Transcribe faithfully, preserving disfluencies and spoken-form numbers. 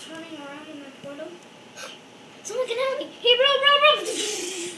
turning around in the portal. Someone can help me. Hey, bro, bro, bro.